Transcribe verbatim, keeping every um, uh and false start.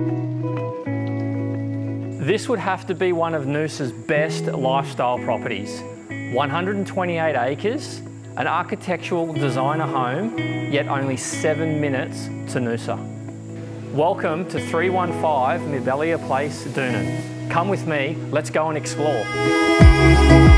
This would have to be one of Noosa's best lifestyle properties. one hundred twenty-eight acres, an architectural designer home, yet only seven minutes to Noosa. Welcome to three one five Mirbelia Place, Doonan. Come with me, let's go and explore.